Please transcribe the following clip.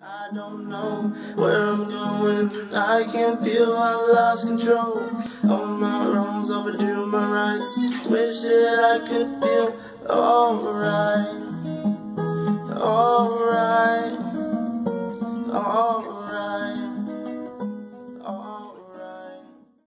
I don't know where I'm going, I can't feel, I lost control. All my wrongs, overdue my rights. Wish that I could feel alright, alright, alright.